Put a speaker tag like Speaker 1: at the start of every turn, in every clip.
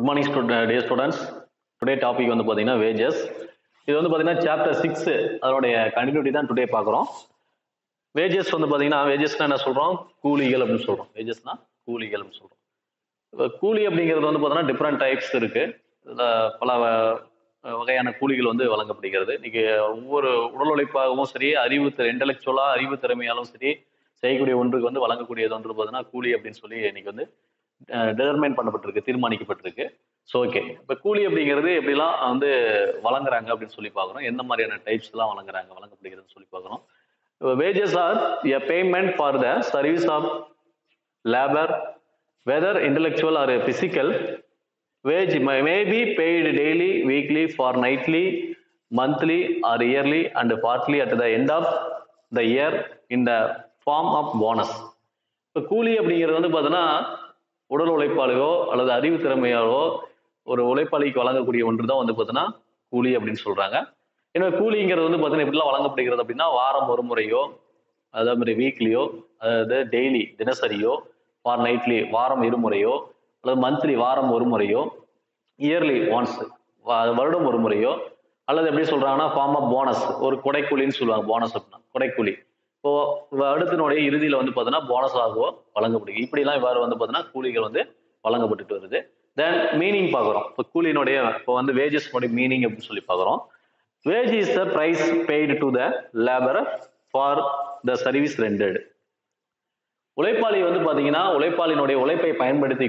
Speaker 1: Good morning, dear students. Today topic வந்து பாத்தீங்கன்னா wages. இது வந்து பாத்தீங்கன்னா chapter 6 அதனுடைய continuity தான் today பார்க்குறோம். wages வந்து பாத்தீங்கன்னா wagesனா என்ன சொல்றோம்? கூலிகள் அப்படின்னு சொல்றோம். wagesனா கூலிகள் அப்படின்னு சொல்றோம். கூலி அப்படிங்கிறது வந்து பாத்தீங்கன்னா different types இருக்கு. இதுல பல வகையான கூலிகள் வந்து வழங்கப்படுகிறது. இன்னைக்கு ஒவ்வொரு உடல் உழைப்பாகவும் சரி, இன்டெலெக்சுவலா அறிவு திறமையாலும் சரி, செய்யக்கூடிய ஒன்றுக்கு வந்து வழங்கக்கூடியது ஒன்று பாத்தீங்கன்னா கூலி அப்படின்னு சொல்லி இன்னைக்கு வந்து டிட்டர்மைன் பண்ணப்பட்டிருக்கு, தீர்மானிக்கப்பட்டிருக்கு. ஸோ ஓகே, இப்போ கூலி அப்படிங்கிறது எப்படிலாம் வந்து வழங்குறாங்க அப்படின்னு சொல்லி பார்க்குறோம். எந்த மாதிரியான டைப்ஸ் எல்லாம் வழங்கப்படுகிறதுன்னு சொல்லி பார்க்குறோம். Wages are a payment for the service of labour whether intellectual or physical. Wage may be paid daily, weekly, fortnightly, monthly or yearly and partly at the end of the year in the form of bonus. இப்போ கூலி அப்படிங்கிறது வந்து பார்த்தீங்கன்னா உடல் உழைப்பாளியோ அல்லது அறிவு திறமையாலோ ஒரு உழைப்பாளிக்கு வழங்கக்கூடிய ஒன்று தான் வந்து பார்த்தீங்கன்னா கூலி அப்படின்னு சொல்றாங்க. எனவே கூலிங்கிறது வந்து பார்த்தீங்கன்னா எப்படிலாம் வழங்கப்படுகிறது அப்படின்னா வாரம் ஒரு முறையோ, அதே மாதிரி வீக்லியோ, அதாவது டெய்லி தினசரியோ, ஃபார் நைட்லி வாரம் இருமுறையோ, அல்லது மந்த்லி வாரம் ஒரு முறையோ, இயர்லி ஒன்ஸ் வருடம் ஒரு முறையோ, அல்லது எப்படி சொல்றாங்கன்னா ஃபார்ம் ஆஃப் போனஸ், ஒரு கொடைக்கூலின்னு சொல்லுவாங்க. போனஸ் அப்படின்னா கொடைக்கூலி. இப்போ வருடத்தினுடைய இறுதியில வந்து பார்த்தீங்கன்னா போனஸ் ஆகவோ வழங்கப்படுது. இப்படிலாம் இவ்வாறு வந்து பார்த்தீங்கன்னா கூலிகள் வந்து வழங்கப்பட்டுட்டு வருது. தென் மீனிங் பார்க்குறோம். இப்போ கூலியினுடைய இப்போ வந்து வேஜஸ் மீனிங் அப்படின்னு சொல்லி பார்க்குறோம். Wage is the price paid to the labour for the service rendered. உழைப்பாளி வந்து பார்த்தீங்கன்னா உழைப்பாளியினுடைய உழைப்பை பயன்படுத்தி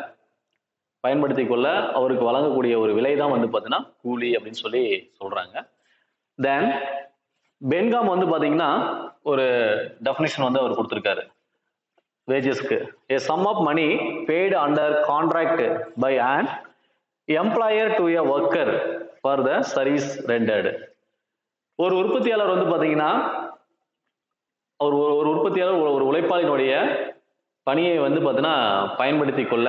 Speaker 1: கொள்ள அவருக்கு வழங்கக்கூடிய ஒரு விலை தான் வந்து பார்த்தீங்கன்னா கூலி அப்படின்னு சொல்லி சொல்றாங்க. தென் பென்காம் வந்து பார்த்தீங்கன்னா ஒரு டெஃபினிஷன் வந்து அவர் கொடுத்திருக்காரு வேஜஸ்க்கு. a sum of money paid under contract by an employer to a worker for the service rendered. ஒரு உற்பத்தியாளர் வந்து பார்த்தீங்கன்னா ஒரு உற்பத்தியாளர் ஒரு உழைப்பாளியினுடைய பணியை வந்து பார்த்தீங்கன்னா பயன்படுத்தி கொள்ள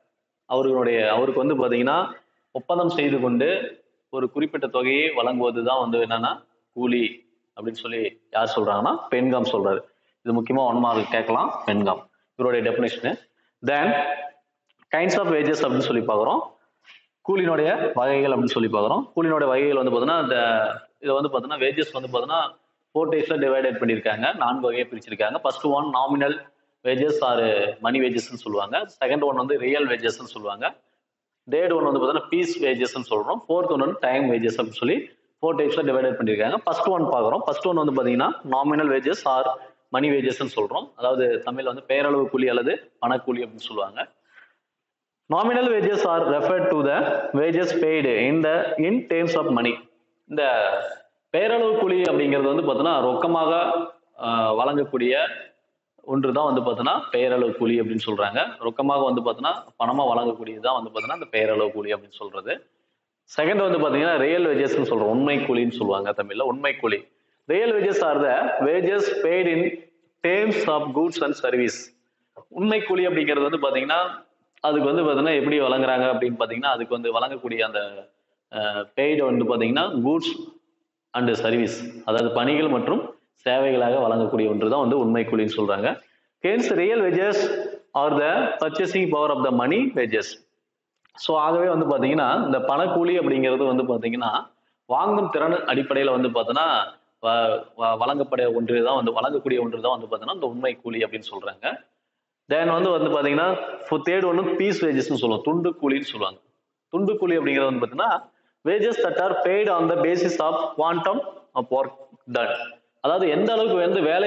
Speaker 1: அவருக்கு வந்து பார்த்தீங்கன்னா ஒப்பந்தம் செய்து கொண்டு ஒரு குறிப்பிட்ட தொகையை வழங்குவது தான் வந்து என்னன்னா கூலி அப்படின்னு சொல்லி யார் சொல்றாங்கன்னா பென்காம் சொல்றாரு. இது முக்கியமா 1 மார்க் கேட்கலாம். பென்காம் இவருடைய definition. Then kinds of wages அப்படின்னு சொல்லி பார்க்குறோம். கூலினுடைய வகைகள் அப்படின்னு சொல்லி பார்க்குறோம். கூலினுடைய வகைகள் வந்து பார்த்தீங்கன்னா இதை வந்து பார்த்தீங்கன்னா வேஜஸ் வந்து பார்த்தீங்கன்னா 4 டைப்ஸ்ல டிவைடட் பண்ணியிருக்காங்க. 4 வகையை பிரிச்சிருக்காங்க. First one nominal wages or money வேஜஸ்ன்னு சொல்லுவாங்க. செகண்ட் ஒன் வந்து ரியல் வேஜஸ்ன்னு சொல்லுவாங்க. தேர்ட் ஒன் வந்து பார்த்தீங்கன்னா பீஸ் வேஜஸ்ன்னு சொல்றோம். ஃபோர்த் ஒன் வந்து டைம் வேஜஸ் அப்படின்னு சொல்லி 4 டைப்ஸ்ல டிவைடட் பண்ணியிருக்காங்க. ஃபர்ஸ்ட் ஒன் பார்க்குறோம். ஃபர்ஸ்ட் ஒன் வந்து பார்த்தீங்கன்னா நாமினல் வேஜஸ் ஆர் மணி வேஜஸ்ன்னு சொல்றோம். அதாவது தமிழ்ல வந்து பெயரளவு கூலி அல்லது பணக்கூலி அப்படின்னு சொல்லுவாங்க. Nominal wages are referred to the wages paid in terms of money. இந்த பெயரளவு கூலி அப்படிங்கிறது வந்து பார்த்தீங்கன்னா ரொக்கமாக வழங்கக்கூடிய ஒன்று தான் வந்து பார்த்தீங்கன்னா பெயரளவு கூலி அப்படின்னு சொல்றாங்க. ரொக்கமாக வந்து பார்த்தீங்கன்னா பணமா வழங்கக்கூடியது தான் வந்து பார்த்தீங்கன்னா இந்த பெயரளவு கூலி அப்படின்னு சொல்றது. செகண்ட் வந்து பார்த்தீங்கன்னா ரியல் வேஜஸ்ன்னு சொல்றோம். உண்மை கூலின்னு சொல்லுவாங்க தமிழ்ல. உண்மை கூலி. Real wages are the wages paid in terms of goods and service. உண்மை கூலி அப்படிங்கிறது வந்து பார்த்தீங்கன்னா அதுக்கு வந்து பார்த்தீங்கன்னா எப்படி வழங்குறாங்க அப்படின்னு பார்த்தீங்கன்னா அதுக்கு வந்து வழங்கக்கூடிய அந்த பெய்டு வந்து பார்த்தீங்கன்னா கூட்ஸ் அண்ட் சர்வீஸ், அதாவது பணிகள் மற்றும் சேவைகளாக வழங்கக்கூடிய ஒன்று தான் வந்து உண்மை கூலின்னு சொல்றாங்க. Hence real wages are the purchasing power of the money wages. So ஆகவே வந்து பார்த்தீங்கன்னா இந்த பணக்கூலி அப்படிங்கிறது வந்து பார்த்தீங்கன்னா வாங்கும் திறன் அடிப்படையில் வந்து பார்த்தீங்கன்னா வழங்கக்கூடிய ஒன்று தான் வந்து பார்த்தீங்கன்னா இந்த உண்மை கூலி அப்படின்னு சொல்றாங்க. தென் வந்து பார்த்தீங்கன்னா தேர்ட் ஒன்று பீஸ் வேஜஸ்ன்னு சொல்லுவோம். துண்டு கூலின்னு சொல்லுவாங்க. துண்டு கூலி அப்படிங்கிறது வந்து பார்த்தீங்கன்னா wages that are paid on the basis of quantum of work done. அதாவது எந்த அளவுக்கு வந்து வேலை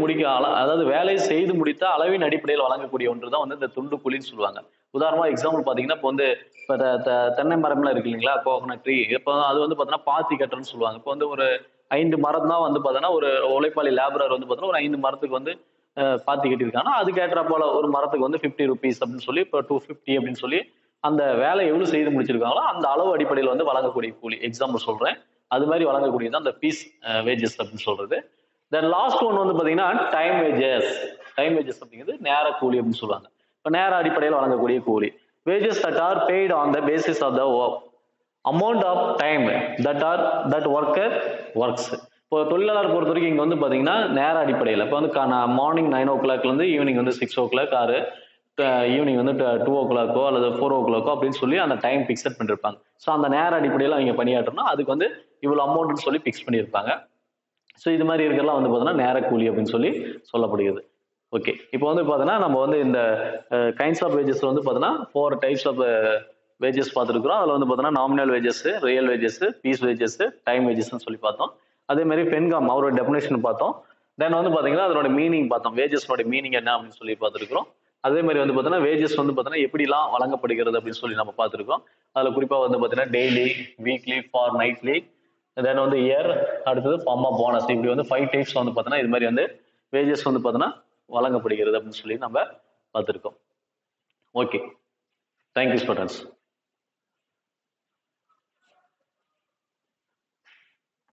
Speaker 1: செய்து முடித்த அளவின் அடிப்படையில் வழங்கக்கூடிய ஒன்று தான் வந்து இந்த துண்டு கூலின்னு சொல்லுவாங்க. உதாரணமா எக்ஸாம்பிள் பார்த்தீங்கன்னா இப்போ வந்து இப்போ தென்னை மரம்லாம் இருக்கு இல்லைங்களா, கோகனட் ட்ரீ. இப்போ அது வந்து பார்த்தீங்கன்னா பாத்தி கட்டுறன்னு சொல்லுவாங்க. இப்போ வந்து ஒரு 5 மரம் தான் வந்து பார்த்தீங்கன்னா ஒரு உழைப்பாளி லேபரர் வந்து பார்த்தீங்கன்னா ஒரு 5 மரத்துக்கு வந்து பாத்தி கட்டியிருக்காங்கன்னா அதுக்கு ஏற்ற போல ஒரு மரத்துக்கு வந்து 50 rupees அப்படின்னு சொல்லி இப்போ 250 அப்படின்னு சொல்லி அந்த வேலை எவ்வளவு செய்து முடிச்சிருக்காங்களோ அந்த அளவு அடிப்படையில் வந்து வழங்கக்கூடிய கூலி. எக்ஸாம்பிள் சொல்றேன். அது மாதிரி வழங்கக்கூடியது அந்த பீஸ் வேஜஸ் அப்படின்னு சொல்றது. தென் லாஸ்ட் ஒன் வந்து பாத்தீங்கன்னா டைம் வேஜஸ். டைம் வேஜஸ் அப்படிங்கிறது நேர கூலி அப்படின்னு சொல்லுவாங்க. இப்போ நேர அடிப்படையில் வழங்கக்கூடிய கூலி. Wages that are paid on the basis of the amount of time that worker works. இப்போ தொழிலாளர் பொறுத்த வரைக்கும் இங்க வந்து பாத்தீங்கன்னா நேர அடிப்படையில் இப்போ வந்து மார்னிங் 9 o'clock ஈவினிங் வந்து 6 o'clock ஆறு ஈவினிங் வந்து 2 o'clock அல்லது 4 o'clock அப்படின்னு சொல்லி அந்த டைம் ஃபிக்ஸட் பண்ணியிருப்பாங்க. ஸோ அந்த நேர அடிப்படையில் அவங்க பணியாற்றணும், அதுக்கு வந்து இவ்வளோ அமௌண்ட்னு சொல்லி ஃபிக்ஸ் பண்ணியிருப்பாங்க. ஸோ இது மாதிரி இருக்கிறலாம் வந்து பார்த்தீங்கன்னா நேர கூலி அப்படின்னு சொல்லி சொல்லப்படுகிறது. ஓகே, இப்போ வந்து பார்த்தீங்கன்னா நம்ம வந்து இந்த கைண்ட்ஸ் ஆஃப் வேஜஸ் வந்து பார்த்தீங்கன்னா 4 டைப்ஸ் ஆஃப் வேஜஸ் பார்த்துருக்குறோம். அதில் வந்து பார்த்தீங்கன்னா nominal wages, real wages, piece wages, time வேஜஸ்ன்னு சொல்லி பார்த்தோம். அதே மாதிரி பென்காம் அவரோட டெஃபினேஷன் பார்த்தோம். தென் வந்து பார்த்தீங்கன்னா அதனோட மீனிங் பார்த்தோம், வேஜஸ்னோட மீனிங் என்ன அப்படின்னு சொல்லி பார்த்துருக்குறோம். அதே மாதிரி வந்து பார்த்தீங்கன்னா வேஜஸ் வந்து பார்த்தீங்கன்னா எப்படிலாம் வழங்கப்படுகிறது அப்படின்னு சொல்லி நம்ம பார்த்துருக்கோம். அதில் குறிப்பாக வந்து பார்த்தீங்கன்னா daily, weekly, fortnightly, then வந்து இயர், அடுத்தது ஃபார்ம் ஆஃப் போனஸ், இப்படி வந்து 5 டைப்ஸ் வந்து பார்த்தீங்கன்னா இது மாதிரி வந்து வேஜஸ் வந்து பார்த்தீங்கன்னா வழங்கப்படுகிறது அப்படின்னு சொல்லி நம்ம பார்த்துருக்கோம். Okay, thank you students.